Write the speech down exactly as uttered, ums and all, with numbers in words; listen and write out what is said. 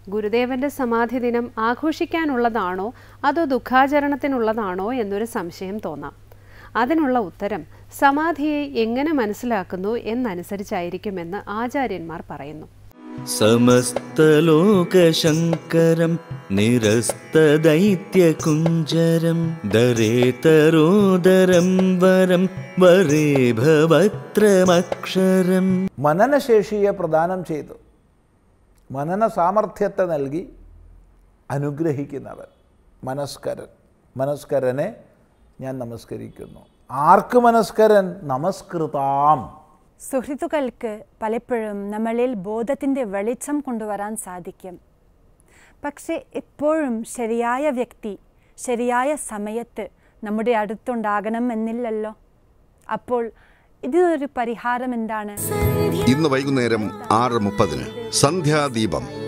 ഗുരുദേവന്റെ സമാധി ദിനം ആഘോഷിക്കാനുള്ളതാണോ അതോ ദുഃഖാചരണത്തിനുള്ളതാണോ എന്നൊരു സംശയം തോന്നാം. അതിനുള്ള ഉത്തരം സമാധിയെ എങ്ങനെ മനസ്സിലാക്കുന്നു എന്നനുസരിച്ചായിരിക്കുമെന്ന് ആചാര്യന്മാർ പറയുന്നു. സമസ്തലോകശങ്കരം നിരസ്തദൈത്യകുഞ്ചരം ദരേതരോദരം വരം വരേ ഭവത്രമക്ഷരം. മനനശേഷിയെ പ്രദാനം ചെയ്തു മനന സാമർഥ്യത്തെ നൽകി അനുഗ്രഹിക്കുന്നവൻ മനസ്കരൻ. മനസ്കരനെ ഞാൻ നമസ്കരിക്കുന്നു. ആർക്ക് മനസ്കരൻ? നമസ്കൃതാം. സുഹൃത്തുക്കൾക്ക് പലപ്പോഴും നമ്മളിൽ ബോധത്തിൻ്റെ വെളിച്ചം കൊണ്ടുവരാൻ സാധിക്കും. പക്ഷേ എപ്പോഴും ശരിയായ വ്യക്തി ശരിയായ സമയത്ത് നമ്മുടെ അടുത്തുണ്ടാകണം എന്നില്ലല്ലോ. അപ്പോൾ ഇതിനൊരു പരിഹാരം എന്താണ്? ഇന്ന് വൈകുന്നേരം ആറ് മുപ്പതിന് സന്ധ്യാദീപം.